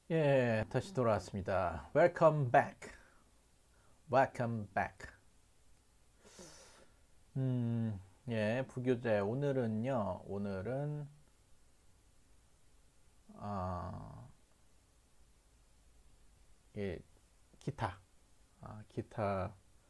예, 다시 돌아왔습니다. Welcome back. Welcome back. 예, 부교재. 오늘은 아, 예, 기타, 기타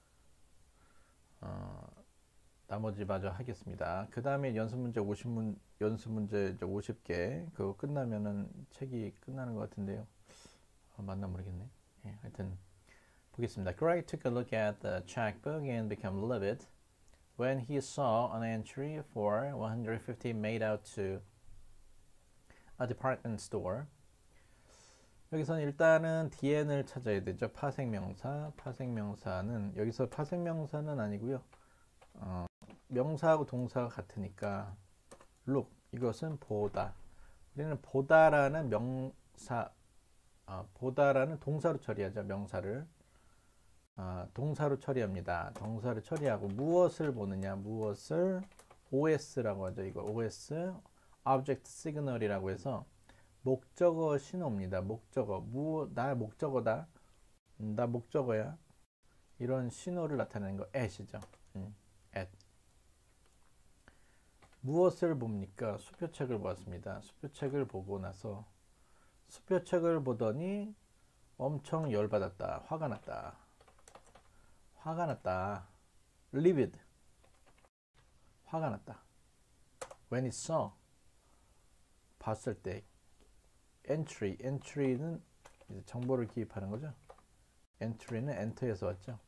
어, 나머지 마저 하겠습니다. 그 다음에 연습 문제 이제 50개 그거 끝나면은 책이 끝나는 것 같은데요. 맞나 모르겠네. 예, 하여튼 보겠습니다. Craig took a look at the checkbook and became livid when he saw an entry for 150 made out to a department store. 여기서는 일단은 DN을 찾아야 되죠. 파생명사는 여기서 파생명사는 아니고요. 명사하고 동사가 같으니까 look 이것은 보다. 우리는 보다라는 보다라는 동사로 처리하죠. 명사를 동사로 처리합니다. 동사를 처리하고 무엇을 보느냐, 무엇을 OS라고 하죠. 이거 OS Object Signal이라고 해서 목적어 신호입니다. 목적어 나 목적어다. 나 목적어야. 이런 신호를 나타내는 거 at이죠. at. 무엇을 봅니까? 수표책을 보았습니다. 수표책을 보고 나서 수표책을 보더니 엄청 열받았다. 화가 났다. livid. 화가 났다. when it saw. 봤을 때. entry는 이제 정보를 기입하는 거죠. entry는 enter에서 왔죠.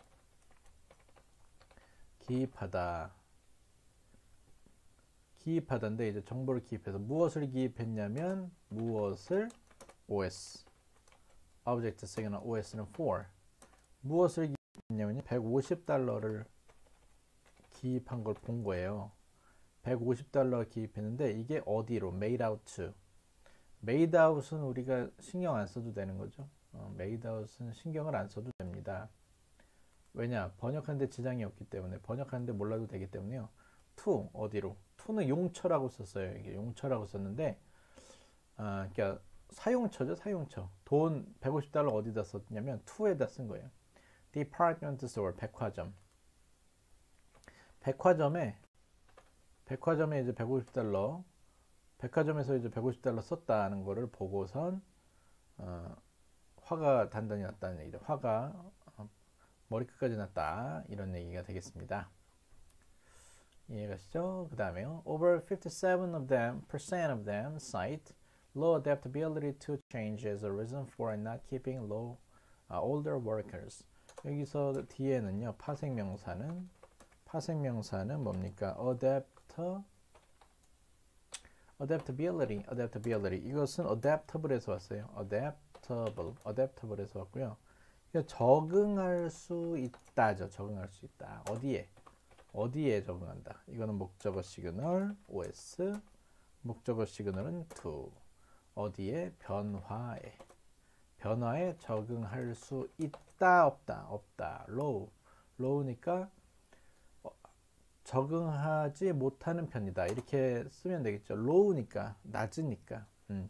기입하다인데 이제 정보를 기입해서 무엇을 기입했냐면 무엇을 OS Object Signal OS는 for 무엇을 기입했냐면 150달러를 기입한 걸 본 거예요. 150달러 기입했는데 이게 어디로 made out to made out은 우리가 신경 안 써도 되는 거죠. made out은 신경을 안 써도 됩니다. 왜냐? 번역하는데 지장이 없기 때문에 번역하는데 몰라도 되기 때문에요. to 어디로? to는 용처라고 썼어요. 이게 용처라고 썼는데 그러니까 사용처죠. 사용처. 돈 150달러 어디다 썼냐면 to에다 쓴 거예요. department store 백화점. 백화점에 이제 150달러 백화점에서 이제 150달러 썼다는 거를 보고선 화가 단단히 났다는 얘기죠. 화가 머리끝까지 났다. 이런 얘기가 되겠습니다. 이해가시죠? 그 다음에요. Over 57% of them cite low adaptability to change as a reason for not keeping older workers. 여기서 뒤에는요. 파생명사는 뭡니까? adaptability. 이것은 adaptable에서 왔어요. adaptable에서 왔고요. 적응할 수 있다죠. 적응할 수 있다. 어디에 적응한다. 이거는 목적어 시그널 OS, 목적어 시그널은 to. 어디에? 변화에 적응할 수 있다, 없다. low니까 적응하지 못하는 편이다. 이렇게 쓰면 되겠죠. low니까 낮으니까.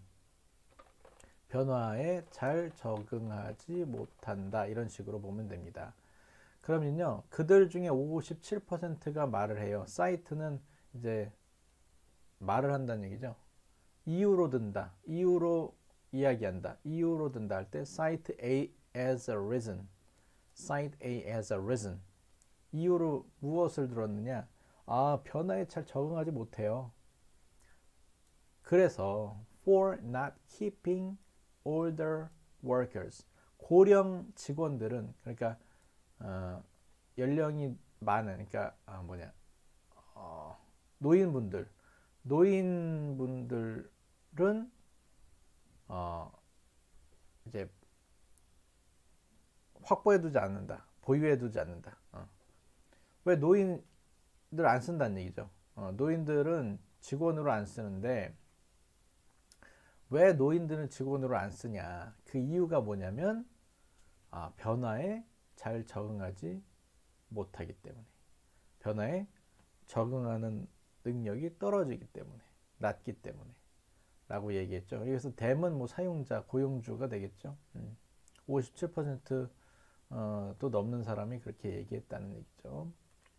변화에 잘 적응하지 못한다. 이런 식으로 보면 됩니다. 그러면요. 그들 중에 57%가 말을 해요. 사이트는 이제 말을 한다는 얘기죠. 이유로 든다. 이유로 이야기한다. 이유로 든다 할 때 cite A as a reason. cite A as a reason. 이유로 무엇을 들었느냐? 변화에 잘 적응하지 못해요. 그래서 for not keeping older workers. 고령 직원들은 그러니까 연령이 많은 그러니까 노인분들은 이제 확보해두지 않는다. 보유해두지 않는다. 왜 노인들 안 쓴다는 얘기죠. 노인들은 직원으로 안 쓰는데 왜 노인들은 직원으로 안 쓰냐? 그 이유가 뭐냐면 변화에 잘 적응하지 못하기 때문에 변화에 적응하는 능력이 떨어지기 때문에 낮기 때문에 라고 얘기했죠. 여기서 them은 뭐 사용자, 고용주가 되겠죠. 57% 또 넘는 사람이 그렇게 얘기했다는 얘기죠.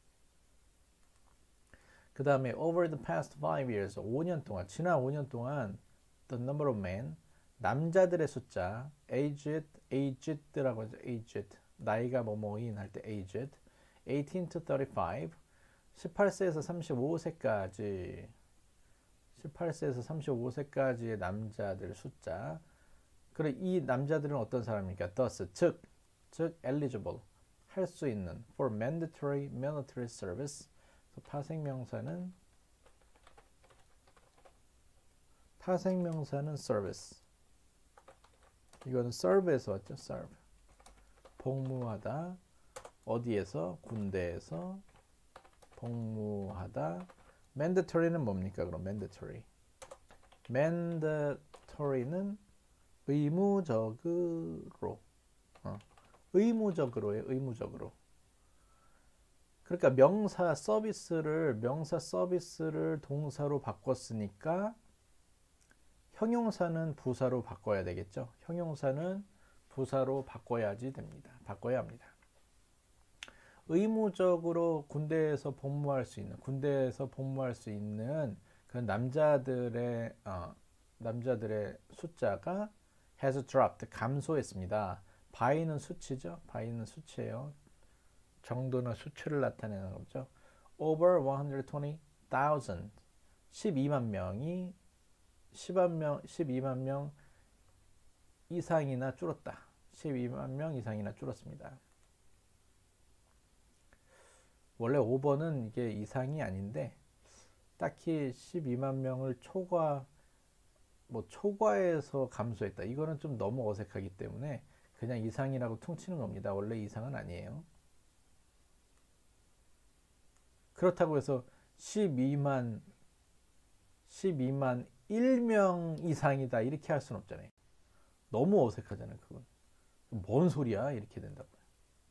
그 다음에 over the past 5 years, 5년 동안, 지난 5년 동안 the number of men, 남자들의 숫자, aged라고 하죠. aged, 나이가 뭐뭐인 할 때 aged, 18 to 35, 18세에서 35세까지 18세에서 35세까지의 남자들 숫자. 그리고 이 남자들은 어떤 사람입니까? thus, 즉 eligible, 할 수 있는 for mandatory military service. 타생명사는 service. 이거는 serve에서 왔죠. serve. 복무하다. 어디에서? 군대에서 복무하다. mandatory는 뭡니까? 그럼 mandatory는 의무적으로. 의무적으로예요. 의무적으로. 그러니까 명사 서비스를 동사로 바꿨으니까 형용사는 부사로 바꿔야 되겠죠. 형용사는 부사로 바꿔야지 됩니다. 바꿔야 합니다. 의무적으로 군대에서 복무할 수 있는 그 남자들의 숫자가 has dropped, 감소했습니다. by는 수치죠. by는 수치예요. 정도나 수치를 나타내는 거죠. over 120,000, 12만 명 이상이나 줄었다. 12만 명 이상이나 줄었습니다. 원래 over는 이게 이상이 아닌데 딱히 12만 명을 초과해서 감소했다. 이거는 좀 너무 어색하기 때문에 그냥 이상이라고 퉁치는 겁니다. 원래 이상은 아니에요. 그렇다고 해서 12만 1명 이상이다 이렇게 할 수는 없잖아요. 너무 어색하잖아요. 그건 뭔 소리야 이렇게 된다고요.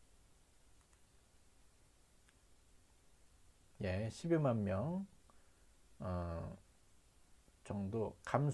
예, 12만 명 정도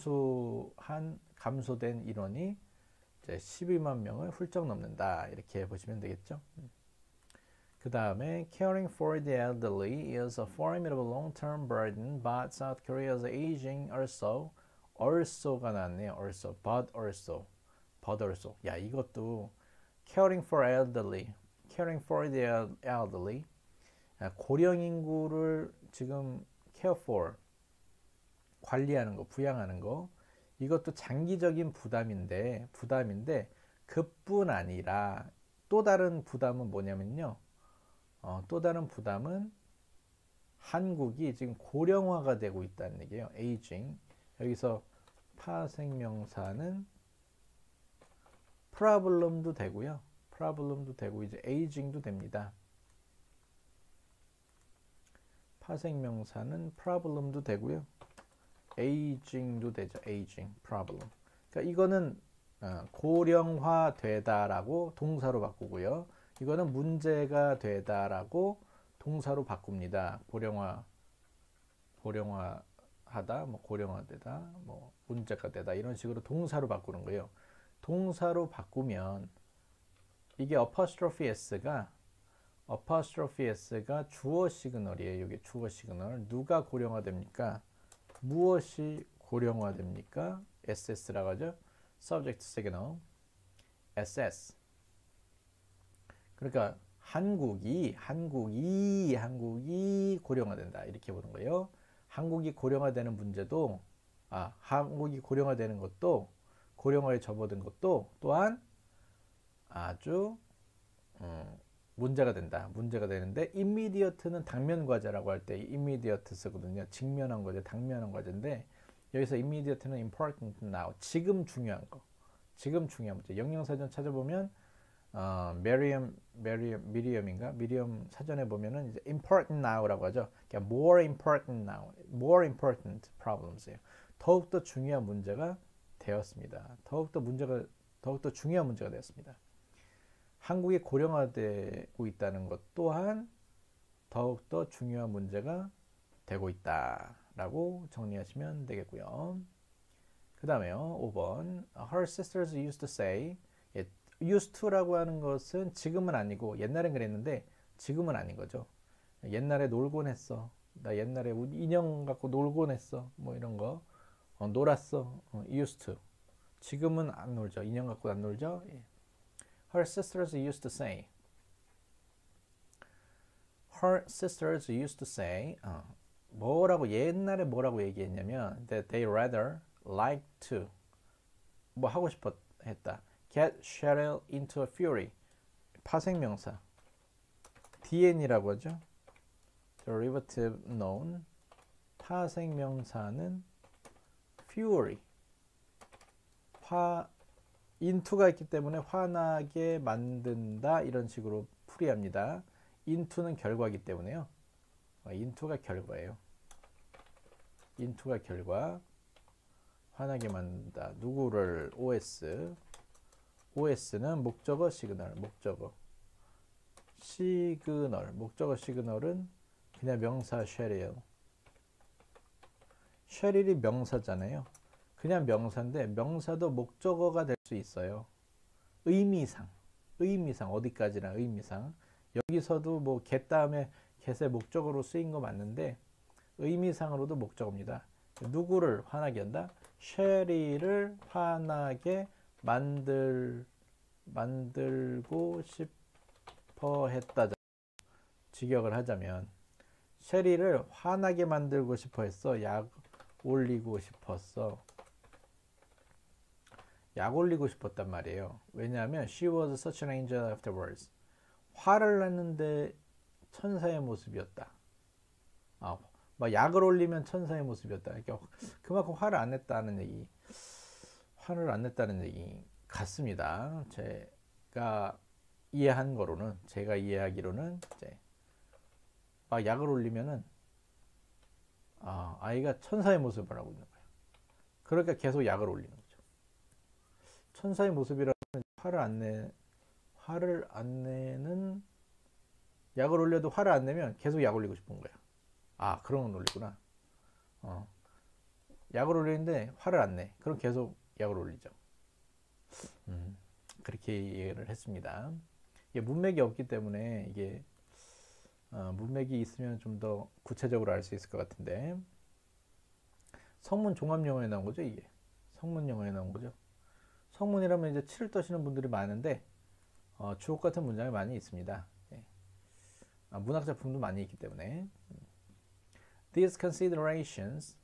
감소된 인원이 이제 12만 명을 훌쩍 넘는다 이렇게 보시면 되겠죠. 그 다음에 caring for the elderly is a formidable long-term burden, but South Korea's aging also가 나왔네요. but also. 야, 이것도 caring for the elderly, 고령 인구를 지금 care for, 관리하는 거, 부양하는 거, 이것도 장기적인 부담인데 그뿐 아니라 또 다른 부담은 뭐냐면요. 또 다른 부담은 한국이 지금 고령화가 되고 있다는 얘기예요. aging. 여기서 파생명사는 problem도 되고요. 이제 aging도 됩니다. 파생명사는 problem도 되고요. aging도 되죠. aging, problem. 그러니까 이거는 고령화되다라고 동사로 바꾸고요. 이거는 문제가 되다라고 동사로 바꿉니다. 고령화하다, 고령화되다, 문제가 되다 이런 식으로 동사로 바꾸는 거예요. 동사로 바꾸면 이게 apostrophe s가 주어 시그널이에요. 이게 주어 시그널. 누가 고령화됩니까? 무엇이 고령화됩니까? SS라고 하죠. subject signal SS. 그러니까 한국이 고령화된다 이렇게 보는 거예요. 한국이 고령화되는 문제도 한국이 고령화되는 것도 고령화에 접어든 것도 또한 아주 문제가 되는데 immediate는 당면 과제라고 할 때 immediate 쓰거든요. 직면한 과제, 당면한 과제인데 여기서 immediate는 important now, 지금 중요한 문제. 영영사전 찾아보면 미리엄 사전에 보면은 이제 important now라고 하죠. 그러니까 more important problems예요. 더욱더 중요한 문제가 되었습니다. 더욱더 중요한 문제가 되었습니다. 한국이 고령화되고 있다는 것 또한 더욱더 중요한 문제가 되고 있다라고 정리하시면 되겠고요. 그 다음에요. 5번. Her sisters used to say. 예, used to라고 하는 것은 지금은 아니고 옛날엔 그랬는데 지금은 아닌 거죠. 옛날에 놀곤 했어. 나 옛날에 인형 갖고 놀곤 했어. 뭐 이런 거. 놀았어. used to. 지금은 안 놀죠. 인형 갖고 안 놀죠. 예. Her sisters used to say. Her sisters used to say. 뭐라고 옛날에 뭐라고 얘기했냐면 that they rather like to 뭐 하고 싶어 했다. Get Cheryl into a fury. 파생명사. DN이라고 하죠. Derivative noun. 파생명사는 fury. into가 있기 때문에 화나게 만든다 이런 식으로 풀이합니다. into는 결과이기 때문에요. into가 결과예요. into가 결과. 화나게 만든다. 누구를? OS. OS는 목적어 시그널. 목적어. 시그널. 목적어 시그널은 그냥 명사 쉐릴. 쉐릴이 명사잖아요. 그냥 명사인데 명사도 목적어가 될 수 있어요. 의미상. 의미상. 어디까지나 의미상. 여기서도 뭐 get 다음에 get의 목적어로 쓰인 거 맞는데 의미상으로도 목적어입니다. 누구를 화나게 한다? 쉐리를 화나게 만들고 싶어 했다. 직역을 하자면 쉐리를 화나게 만들고 싶어 했어. 약 올리고 싶었어. 약 올리고 싶었단 말이에요. 왜냐하면 she was such an angel afterwards. 화를 냈는데 천사의 모습이었다. 막 약을 올리면 천사의 모습이었다. 그러니까 그만큼 화를 안 냈다는 얘기. 화를 안 냈다는 얘기 같습니다. 제가 이해한 거로는, 제가 이해하기로는 이제 막 약을 올리면은 아이가 천사의 모습을 하고 있는 거예요. 그러니까 계속 약을 올리는 거죠. 천사의 모습이라면 화를 안 내는 약을 올려도 화를 안 내면 계속 약 올리고 싶은 거야. 그런 건 논리구나. 약을 올리는데 화를 안 내. 그럼 계속 약을 올리죠. 그렇게 이해를 했습니다. 이게 문맥이 없기 때문에 이게 문맥이 있으면 좀 더 구체적으로 알 수 있을 것 같은데 성문 종합영어에 나온 거죠. 이게 성문 영어에 나온 거죠. 성문이라면 이제 치를 떠시는 분들이 많은데 주옥 같은 문장이 많이 있습니다. 문학 작품도 많이 있기 때문에 These considerations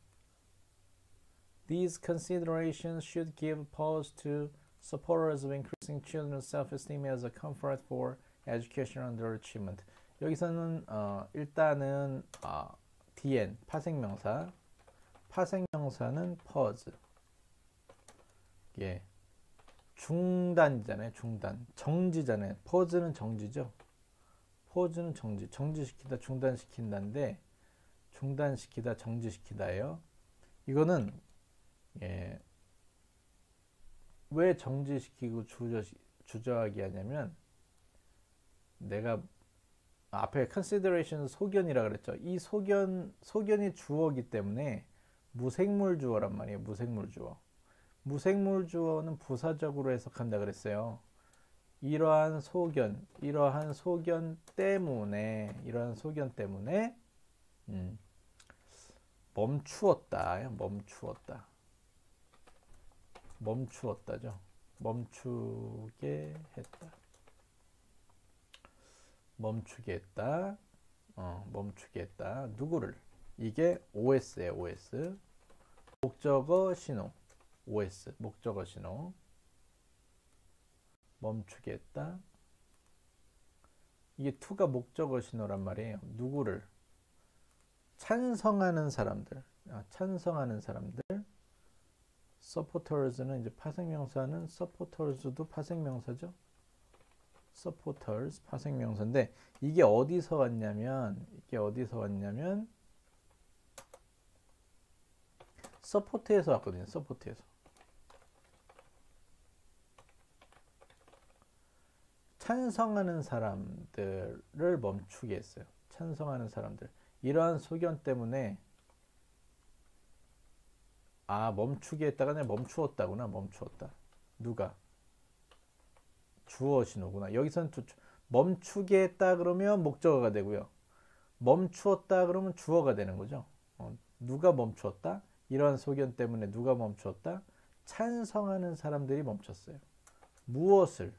should give pause to supporters of increasing children's self-esteem as a comfort for education underachievement. 여기서는 일단은 DN 파생명사는 pause. 예. 중단이잖아요. 중단. 정지잖아요. pause는 정지죠. pause는 정지시키다, 중단시킨다인데 중단시키다, 정지시키다예요. 이거는 왜 정지시키고 주저하게 하냐면 내가 앞에 consideration 소견이라 그랬죠. 이 소견이 주어이기 때문에 무생물 주어란 말이에요. 무생물 주어. 무생물 주어는 부사적으로 해석한다 그랬어요. 이러한 소견 때문에 멈추었다죠. 멈추게 했다. 누구를? 이게 OS예요. OS. 목적어 신호. OS. 목적어 신호. 멈추게 했다. 이게 to가 목적어 신호란 말이에요. 누구를? 찬성하는 사람들. supporters는 이제 파생명사는 supporters도 파생명사죠. supporters 파생명사인데 이게 어디서 왔냐면 support에서 왔거든요. support에서. 찬성하는 사람들을 멈추게 했어요. 찬성하는 사람들. 이러한 소견 때문에 멈추게 했다가 그냥 멈추었다구나. 멈추었다. 누가? 주어 신호구나. 여기서는 멈추게 했다 그러면 목적어가 되고요. 멈추었다 그러면 주어가 되는 거죠. 누가 멈추었다? 이러한 소견 때문에 누가 멈추었다? 찬성하는 사람들이 멈췄어요. 무엇을?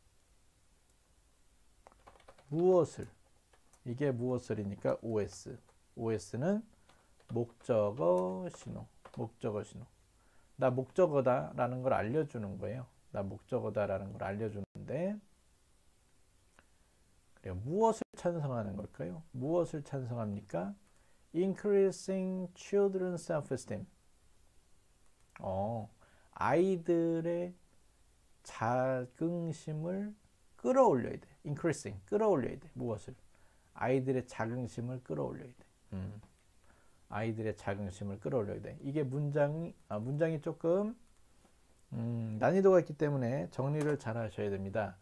이게 무엇을이니까 OS. OS는 목적어 신호. 나 목적어다라는 걸 알려주는 거예요. 나 목적어다라는 걸 알려주는데, 그래요. 무엇을 찬성하는 걸까요? 무엇을 찬성합니까? Increasing children's self-esteem. 아이들의 자긍심을 끌어올려야 돼. Increasing, 끌어올려야 돼. 무엇을? 아이들의 자긍심을 끌어올려야 돼. 아이들의 자긍심을 끌어올려야 돼. 이게 문장이 조금 난이도가 있기 때문에 정리를 잘 하셔야 됩니다.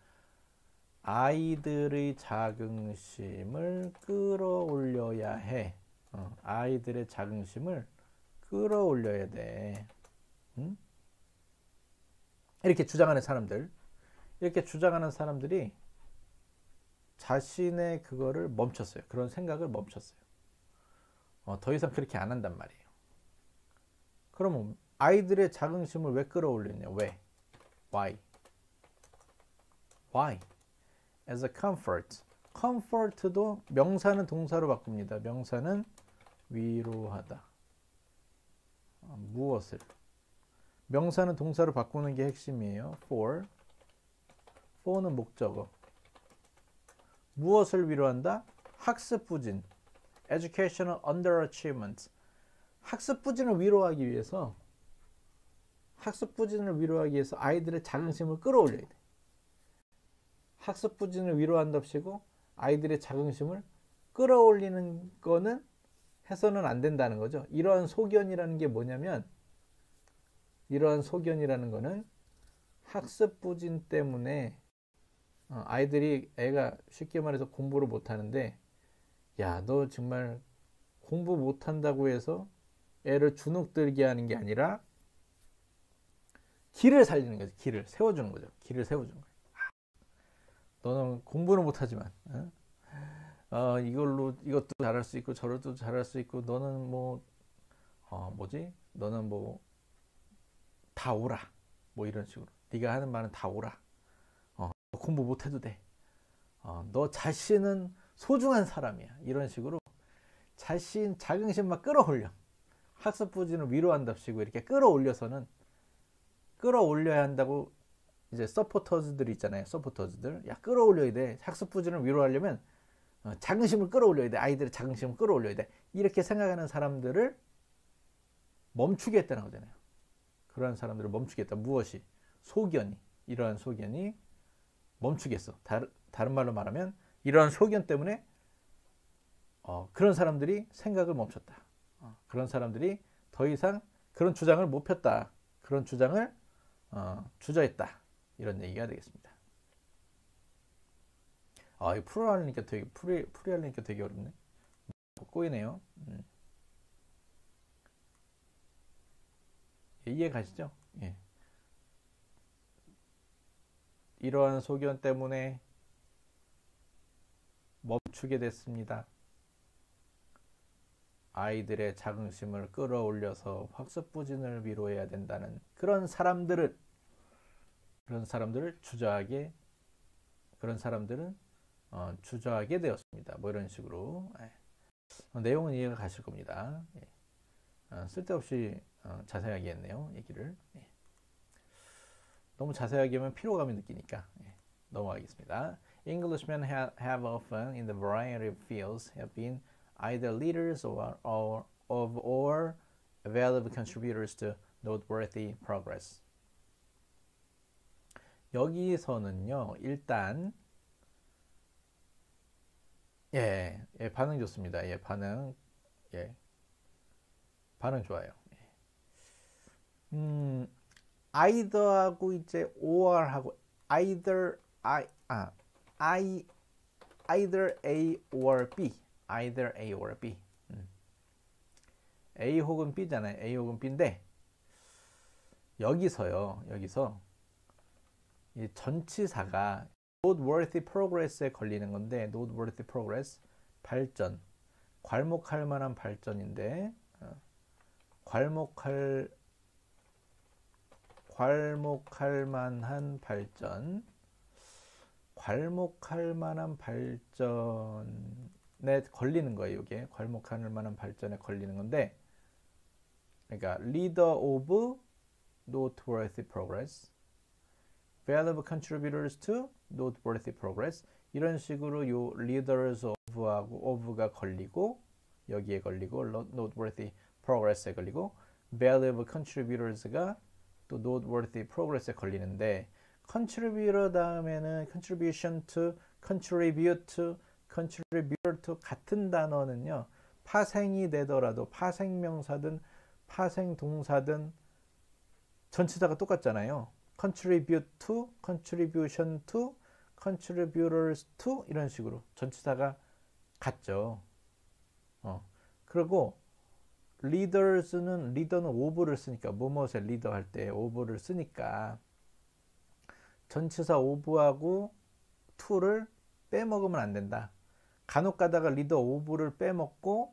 아이들의 자긍심을 끌어올려야 해. 아이들의 자긍심을 끌어올려야 돼. 이렇게 주장하는 사람들이 자신의 그거를 멈췄어요. 그런 생각을 멈췄어요. 더 이상 그렇게 안 한단 말이에요. 그러면 아이들의 자긍심을 왜 끌어올리냐? 왜? Why? As a comfort. comfort도 명사는 동사로 바꿉니다. 명사는 위로하다. 무엇을? 명사는 동사로 바꾸는 게 핵심이에요. for는 목적어. 무엇을 위로한다? 학습 부진. educational underachievement. 학습 부진을 위로하기 위해서 아이들의 자긍심을 끌어올려야 돼. 학습 부진을 위로한답시고 아이들의 자긍심을 끌어올리는 거는 해서는 안 된다는 거죠. 이러한 소견이라는 게 뭐냐면, 이러한 소견이라는 거는 학습 부진 때문에 애가 쉽게 말해서 공부를 못하는데, 야, 너 정말 공부 못한다고 해서 애를 주눅들게 하는 게 아니라 길을 살리는 거죠. 길을 세워주는 거죠. 너는 공부는 못하지만 이것도 잘할 수 있고 저것도 잘할 수 있고, 너는 너는 다 오라. 이런 식으로. 네가 하는 말은 다 오라. 공부 못해도 돼. 너 자신은 소중한 사람이야. 이런 식으로 자신 자긍심 막 끌어올려. 학습 부진을 위로한답시고 이렇게 끌어올려야 한다고. 이제 서포터즈들 있잖아요. 서포터즈들. 야, 끌어올려야 돼. 학습 부진을 위로하려면 자긍심을 끌어올려야 돼. 아이들의 자긍심을 끌어올려야 돼. 이렇게 생각하는 사람들을 멈추게 했다는 거잖아요. 그러한 사람들을 멈추게 했다. 무엇이? 소견이. 이러한 소견이 멈추겠어. 다른 말로 말하면 이러한 소견 때문에 그런 사람들이 생각을 멈췄다. 그런 사람들이 더 이상 그런 주장을 못 폈다. 그런 주장을 주저했다. 이런 얘기가 되겠습니다. 이거 풀이하려니까 되게 어렵네. 꼬이네요. 이해 가시죠? 예. 이러한 소견 때문에 멈추게 됐습니다. 아이들의 자긍심을 끌어올려서 학습 부진을 위로해야 된다는 그런 사람들은 주저하게 되었습니다. 이런 식으로. 내용은 이해가 가실 겁니다. 쓸데없이 자세하게 했네요. 얘기를. 너무 자세하게 하면 피로감이 느끼니까 넘어가겠습니다. Englishmen have often, in the variety of fields, have been either leaders or valuable contributors to noteworthy progress. 여기서는요, 일단 반응 좋습니다. 반응 좋아요. either하고 이제 or하고 either A or B. A 혹은 B잖아요. A 혹은 B인데 여기서 이 전치사가 noteworthy progress에 걸리는 건데, noteworthy progress, 발전, 괄목할 만한 발전인데, 괄목할 만한 발전, 괄목할 만한 발전에 걸리는 거예요. 이게 괄목할 만한 발전에 걸리는 건데, 그러니까 leader of noteworthy progress, valuable contributors to noteworthy progress, 이런 식으로 요 leaders of하고 of가 걸리고, 여기에 걸리고, noteworthy progress에 걸리고, valuable contributors가 또 noteworthy progress에 걸리는데, contributor 다음에는 contribution to, contribute to, contributor to 같은 단어는요, 파생이 되더라도 파생명사든 파생동사든 전치사가 똑같잖아요. contribute to, contribution to, contributors to, 이런 식으로 전치사가 같죠. 그리고 리더는 of를 쓰니까, 뭐뭐의 리더 할 때 of를 쓰니까 전치사 of하고 to를 빼먹으면 안 된다. 간혹 가다가 리더 of를 빼먹고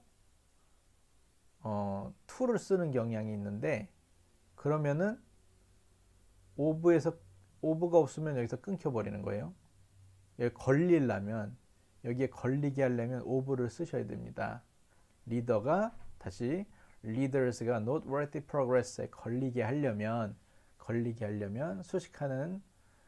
to를 쓰는 경향이 있는데, 그러면은 of가 없으면 여기서 끊겨버리는 거예요. 여기 걸리려면, 여기에 걸리게 하려면 of를 쓰셔야 됩니다. 리더가 다시 leaders가 noteworthy progress에 걸리게 하려면 수식하는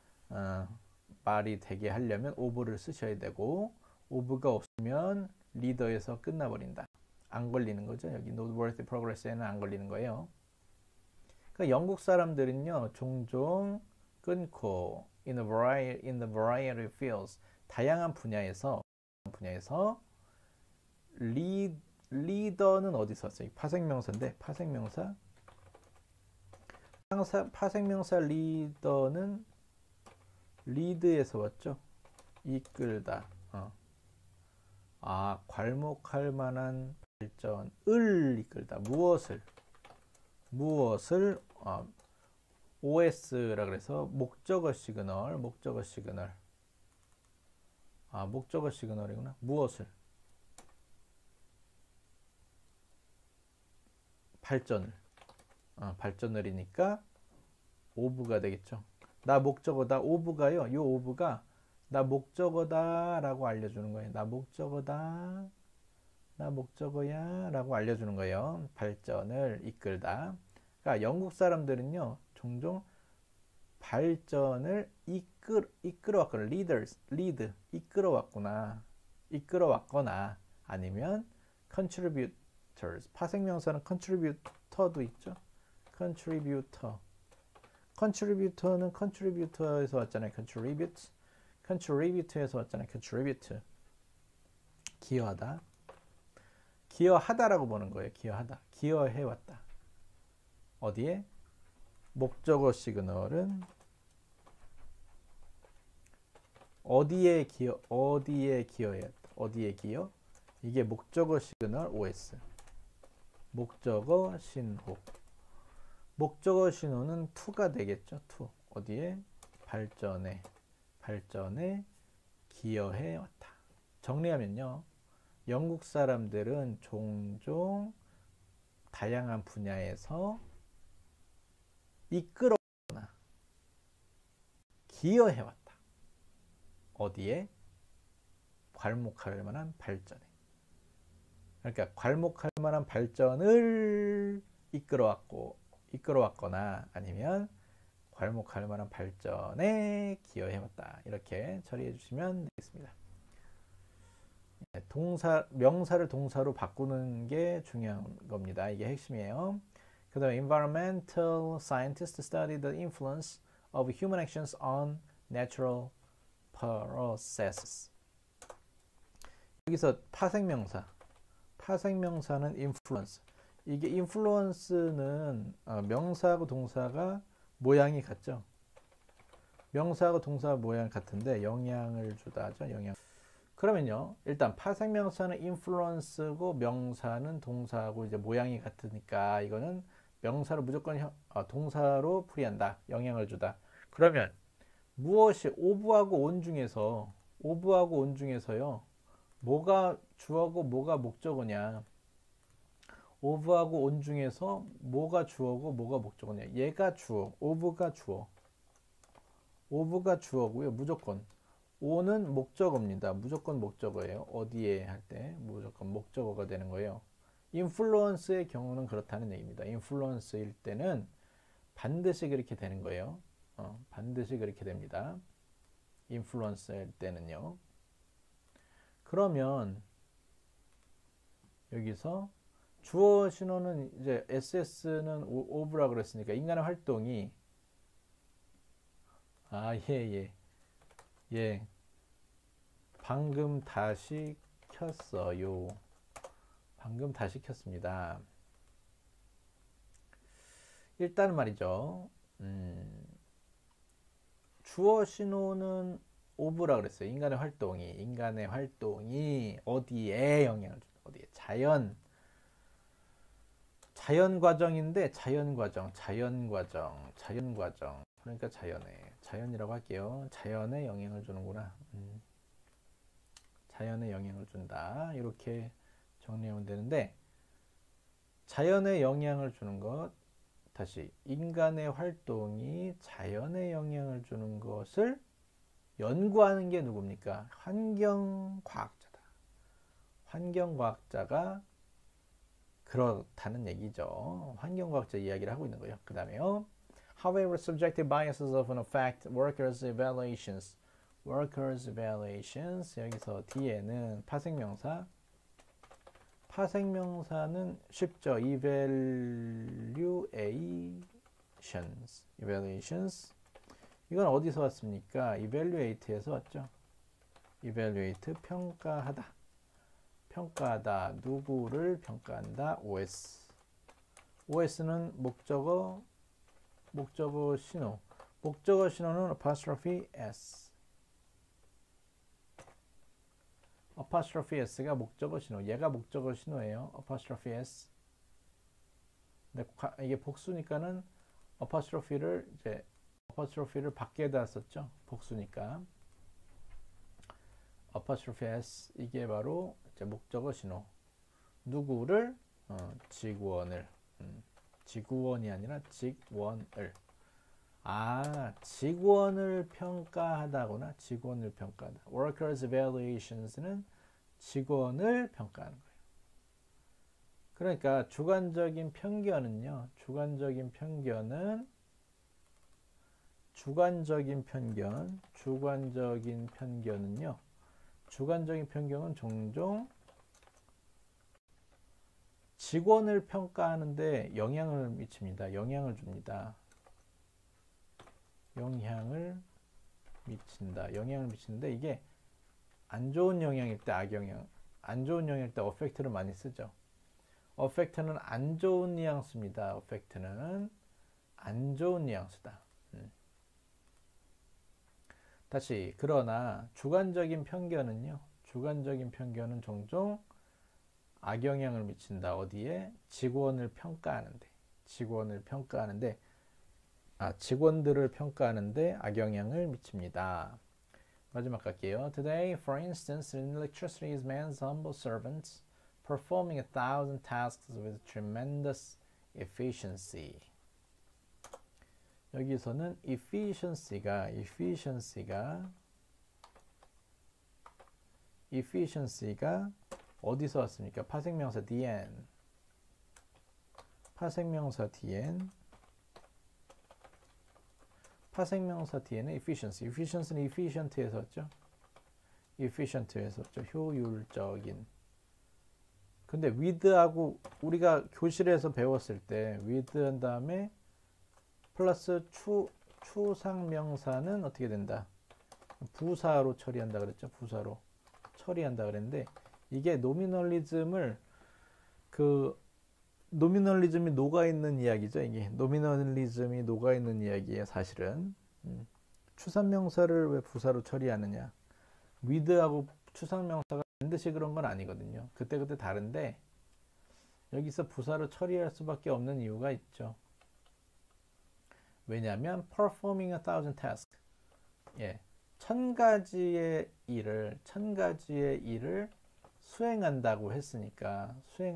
말이 되게 하려면 of를 쓰셔야 되고, of가 없으면 leader에서 끝나버린다. 안 걸리는 거죠. 여기 noteworthy progress에는 안 걸리는 거예요. 그러니까 영국 사람들은요, 종종 끊고 in the variety of fields, 다양한 분야에서 리더는 어디서 썼어요? 파생명사인데, 파생명사 리더는 리드에서 왔죠. 이끌다. 괄목할 만한 발전을 이끌다. 무엇을 OS라 그래서 목적어 시그널이구나. 무엇을 발전을이니까 of가 되겠죠. 나 목적어다. of가요. 요 of가 나 목적어다 라고 알려주는 거예요. 나 목적어야 라고 알려주는 거예요. 발전을 이끌다. 그러니까 영국 사람들은요, 종종 발전을 이끌어왔거나 이끌어왔거나 아니면 contributors, 파생명사는 contributor도 있죠. contributor는 contributor에서 왔잖아요. contribute에서 왔잖아요. contribute, 기여하다라고 보는 거예요. 기여해왔다. 어디에? 목적어 시그널은 어디에 기여했다. 어디에 기여? 이게 목적어 시그널 OS. 목적어 신호는 to가 되겠죠. to. 어디에? 발전에 기여해왔다. 정리하면요, 영국 사람들은 종종 다양한 분야에서 이끌어왔거나 기여해왔다. 어디에? 괄목할 만한 발전에. 그러니까 괄목할 만한 발전을 이끌어왔거나 아니면 괄목할 만한 발전에 기여해왔다. 이렇게 처리해 주시면 되겠습니다. 명사를 동사로 바꾸는 게 중요한 겁니다. 이게 핵심이에요. 그 다음에 environmental scientists study the influence of human actions on natural processes. 여기서 파생명사는 influence. 이게 influence는 명사하고 동사가 모양이 같죠. 명사하고 동사 모양 같은데 영향을 주다 하죠. 그러면요, 일단 파생명사는 influence고 명사는 동사하고 이제 모양이 같으니까 이거는 명사로 무조건 동사로 풀이한다. 영향을 주다. 그러면 무엇이 오브하고 온 중에서요. 뭐가 주어고 뭐가 목적어냐? 오브하고 온 중에서 뭐가 주어고 뭐가 목적어냐? 얘가 주어, 오브가 주어. 오브가 주어고요. 무조건. 오는 목적어입니다. 무조건 목적어예요. 어디에 할 때 무조건 목적어가 되는 거예요. 인플루언스의 경우는 그렇다는 얘기입니다. 인플루언스일 때는 반드시 그렇게 되는 거예요. 반드시 그렇게 됩니다. 인플루언스일 때는요. 그러면 여기서 주어 신호는 이제 SS는 오브라 그랬으니까 인간의 활동이 예. 방금 다시 켰어요. 방금 다시 켰습니다. 일단 말이죠. 주어 신호는 오브라 그랬어요. 인간의 활동이 어디에 영향을 준다. 어디에? 자연 과정인데 자연 과정. 그러니까 자연이라고 할게요. 자연에 영향을 주는구나. 자연에 영향을 준다. 이렇게 정리하면 되는데 자연에 영향을 주는 것 다시 인간의 활동이 자연에 영향을 주는 것을 연구하는 게 누굽니까? 환경과학자다. 환경과학자가 그렇다는 얘기죠. 환경과학자 이야기를 하고 있는 거예요. 그 다음에요. However, subjective biases often affect workers' evaluations. 여기서 뒤에는 파생명사는 쉽죠. evaluations. 이건 어디서 왔습니까? evaluate에서 왔죠. evaluate, 평가하다. 누구를 평가한다? OS는 목적어 신호. 목적어 신호는 apostrophe S. apostrophe S가 목적어 신호. 얘가 목적어 신호예요. apostrophe S. 근데 이게 복수니까는 apostrophe를 밖에다 썼죠. 복수니까. apostrophe S 이게 바로 이제 목적어 신호. 누구를? 지구원이 아니라 직원을. 직원을 평가하다구나. 직원을 평가하다. Workers evaluations는 직원을 평가하는 거예요. 그러니까 주관적인 편견은요. 주관적인 편견은 종종 직원을 평가하는데 영향을 미칩니다. 영향을 줍니다. 영향을 미치는데 이게 안 좋은 영향일 때 악영향, 안 좋은 영향일 때 어펙트를 많이 쓰죠. 어펙트는 안 좋은 뉘앙스입니다. 어펙트는 안 좋은 뉘앙스다. 다시 그러나 주관적인 편견은 종종 악영향을 미친다. 어디에? 직원들을 평가하는데 악영향을 미칩니다. 마지막 갈게요. Today, for instance, electricity is man's humble servant, performing 1,000 tasks with tremendous efficiency. 여기서는 efficiency가 어디서 왔습니까? 파생명사 DN. 파생명사 뒤에는 efficiency는 efficient에서 왔죠. 효율적인. 근데 with하고 우리가 교실에서 배웠을 때 with 한 다음에 플러스 추상명사는 어떻게 된다? 부사로 처리한다 그랬죠. 부사로 처리한다 그랬는데 이게 노미널리즘이 녹아있는 이야기죠. 이게 노미널리즘이 녹아있는 이야기예요. 사실은 추상명사를 왜 부사로 처리하느냐. with하고 추상명사가 반드시 그런 건 아니거든요. 그때 다른데 여기서 부사로 처리할 수밖에 없는 이유가 있죠. 왜냐하면 performing a thousand tasks, 예, 천 가지의 일을 수행한다고 했으니까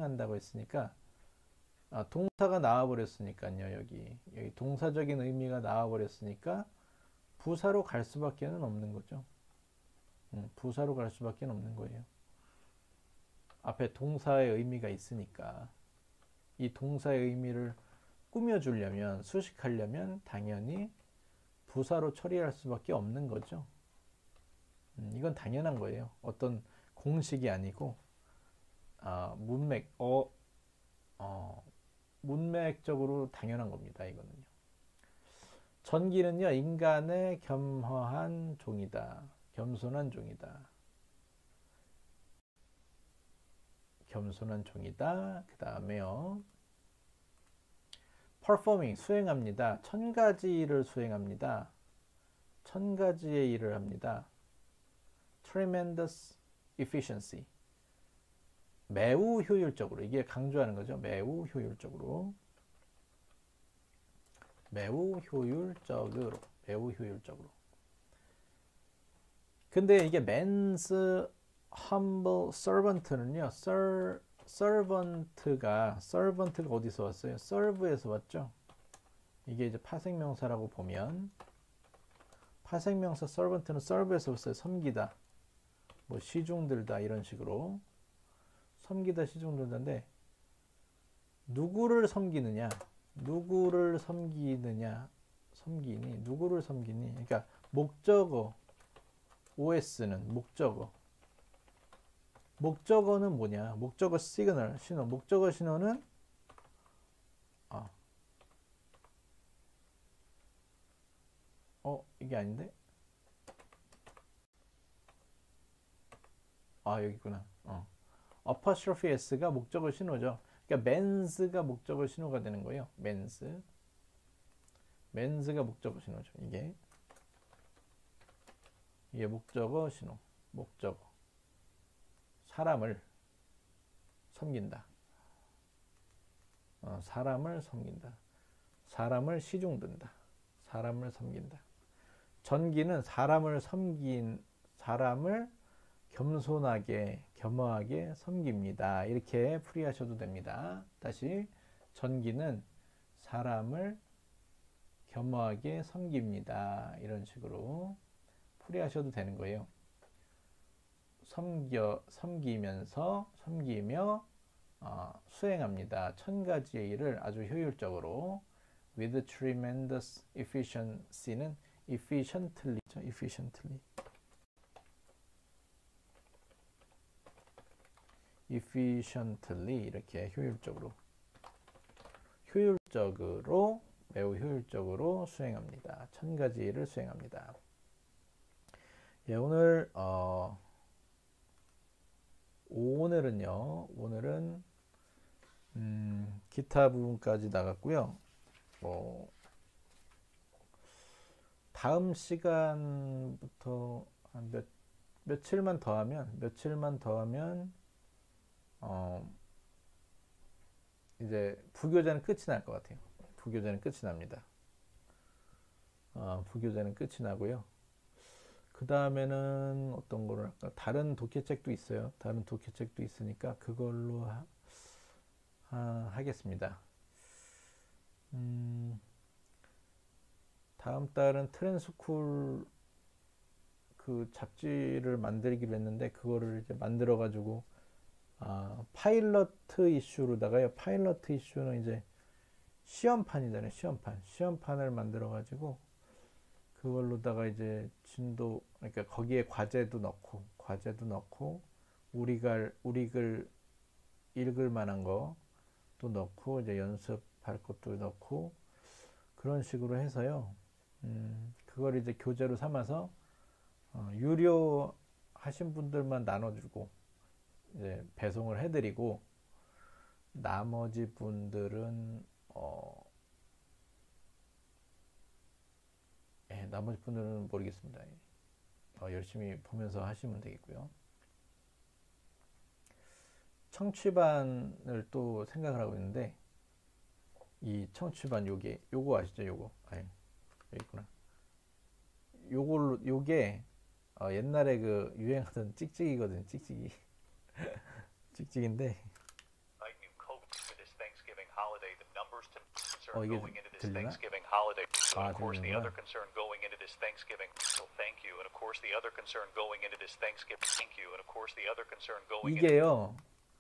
동사가 나와버렸으니까요. 여기 동사적인 의미가 나와버렸으니까 부사로 갈 수밖에 없는 거죠. 부사로 갈 수밖에 없는 거예요. 앞에 동사의 의미가 있으니까 이 동사의 의미를 꾸며주려면, 수식하려면 당연히 부사로 처리할 수밖에 없는 거죠. 이건 당연한 거예요. 어떤 공식이 아니고 문맥적으로 당연한 겁니다. 이거는요. 전기는요, 인간의 겸허한 종이다. 겸손한 종이다. 겸손한 종이다. 그 다음에요, performing, 수행합니다. 천 가지 일을 수행합니다. 천 가지의 일을 합니다. tremendous efficiency, 매우 효율적으로. 이게 강조하는 거죠. 매우 효율적으로. 매우 효율적으로. 매우 효율적으로. 근데 이게 man's humble servant는요, servant가 어디서 왔어요? serve에서 왔죠. 이게 이제 파생명사라고 보면, 파생명사 servant는 serve에서 왔어요. 섬기다, 뭐 시중들다, 이런 식으로. 섬기다, 시중들다인데, 누구를 섬기느냐, 누구를 섬기니, 그러니까 목적어, OS는 목적어는 뭐냐? 목적어 시그널, 신호. 목적어 신호는 이게 아닌데? 여기 있구나. apostrophe s가 목적어 신호죠. 그러니까 man's가 목적어 신호가 되는 거예요. man's가 목적어 신호죠. 이게 목적어 신호. 목적어. 사람을 섬긴다. 사람을 섬긴다. 사람을 시중든다. 사람을 섬긴다. 전기는 사람을 겸손하게, 겸허하게 섬깁니다. 이렇게 풀이하셔도 됩니다. 다시, 전기는 사람을 겸허하게 섬깁니다. 이런 식으로 풀이하셔도 되는 거예요. 섬기며 수행합니다. 천 가지의 일을 아주 효율적으로. with tremendous efficiency는 efficiently 이렇게 매우 효율적으로 수행합니다. 천 가지 일을 수행합니다. 예, 오늘은 기타 부분까지 나갔고요. 다음 시간부터 한 며칠만 더 하면 이제 부교재는 끝이 날 것 같아요. 부교재는 끝이 납니다. 부교재는 끝이 나고요. 그 다음에는 어떤 거를 할까? 다른 독해책도 있어요. 다른 독해책도 있으니까 그걸로 하겠습니다. 다음 달은 트랜스쿨 그 잡지를 만들기로 했는데, 그거를 이제 만들어 가지고 파일럿 이슈로다가요. 파일럿 이슈는 이제 시험판이잖아요. 시험판을 만들어 가지고 그걸로다가 이제 그러니까 거기에 과제도 넣고 우리가 읽을 만한 것도 넣고, 이제 연습할 것도 넣고, 그런 식으로 해서요. 그걸 이제 교재로 삼아서 유료 하신 분들만 나눠주고 이제 배송을 해드리고, 나머지 분들은 모르겠습니다. 열심히 보면서 하시면 되겠고요. 청취반을 또 생각을 하고 있는데, 이 청취반 요거 아시죠? 요거. 아니, 여기 있구나. 요게 옛날에 그 유행하던 찍찍이거든. 찍찍이. 찍찍인데 이게 들리나? 아, 들리는구나. 이게요,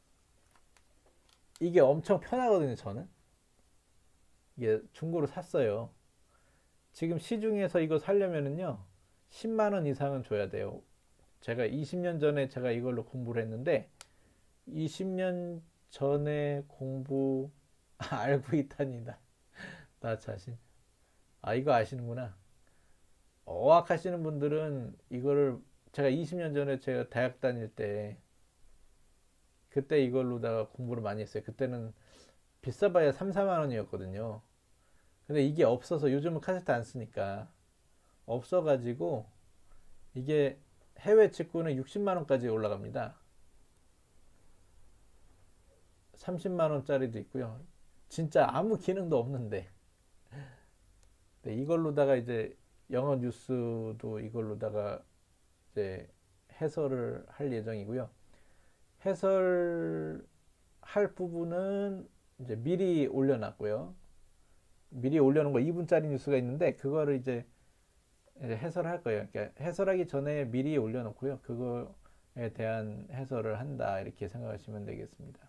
이게 엄청 편하거든요. 저는 이게 중고로 샀어요. 지금 시중에서 이거 사려면은요 10만 원 이상은 줘야 돼요. 제가 20년 전에 제가 이걸로 공부를 했는데 20년 전에 공부 알고 있다니다. 나 자신. 아, 이거 아시는구나. 어학 하시는 분들은 이거를, 제가 20년 전에 제가 대학 다닐 때 그때 이걸로다가 공부를 많이 했어요. 그때는 비싸봐야 3, 4만 원이었거든요. 근데 이게 없어서, 요즘은 카세트 안 쓰니까 없어가지고 이게 해외 직구는 60만 원까지 올라갑니다. 30만 원짜리도 있고요. 진짜 아무 기능도 없는데. 네, 이걸로다가 이제 영어 뉴스도 이걸로다가 이제 해설을 할 예정이고요. 해설할 부분은 이제 미리 올려놨고요. 미리 올려놓은 거 2분짜리 뉴스가 있는데 그거를 이제 해설할 거예요. 그러니까 해설하기 전에 미리 올려놓고요. 그거에 대한 해설을 한다 이렇게 생각하시면 되겠습니다.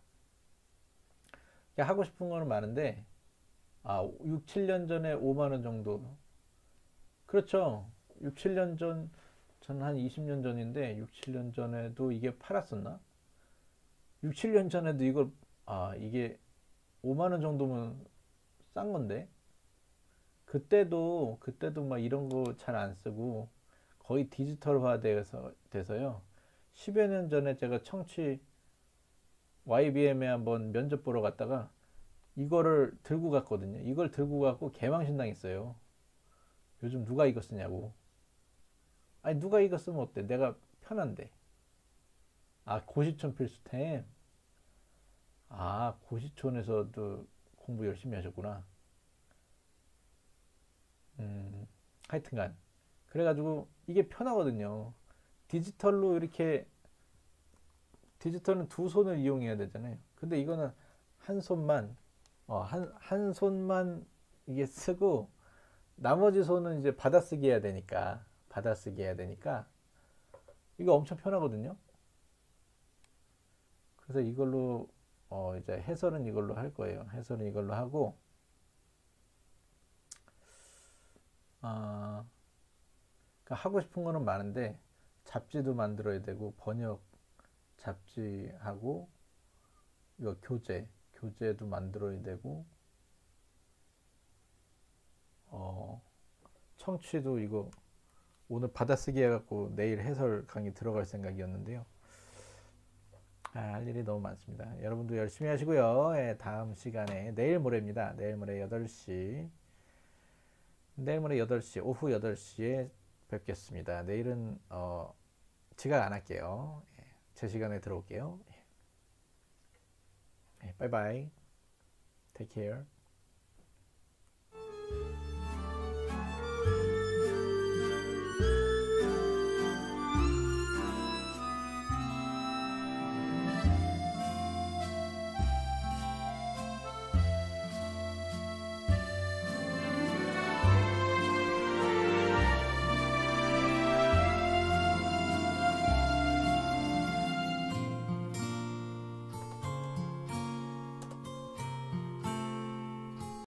하고 싶은 거는 많은데 6, 7년 전에 5만 원 정도. 그렇죠. 6, 7년 전, 저는 한 20년 전인데 6, 7년 전에도 이게 팔았었나? 6, 7년 전에도 이걸 이게 5만 원 정도면 싼 건데. 그때도 막 이런 거 잘 안 쓰고 거의 디지털화 돼서요. 10여 년 전에 제가 청취 YBM에 한번 면접 보러 갔다가 이거를 들고 갔거든요. 이걸 들고 가고 개망신 당했어요. 요즘 누가 이거 쓰냐고. 아니, 누가 이거 쓰면 어때? 내가 편한데. 고시촌 필수템. 고시촌에서도 공부 열심히 하셨구나. 하여튼간 그래가지고 이게 편하거든요. 디지털로 이렇게, 디지털은 두 손을 이용해야 되잖아요. 근데 이거는 한 손만 한 손만 이게 쓰고 나머지 손은 이제 받아쓰기 해야 되니까 이거 엄청 편하거든요. 그래서 이걸로 이제 해설은 이걸로 할 거예요. 해설은 이걸로 하고 그러니까 하고 싶은 거는 많은데 잡지도 만들어야 되고 번역 잡지하고 이거 교재도 만들어야 되고 청취도 이거 오늘 받아쓰기 해갖고 내일 해설 강의 들어갈 생각이었는데요. 할 일이 너무 많습니다. 여러분도 열심히 하시고요. 다음 시간에 내일 모레입니다. 내일 모레 8시 오후 8시에 뵙겠습니다. 내일은 지각 안 할게요. 제 시간에 들어올게요. 바이바이. Take care.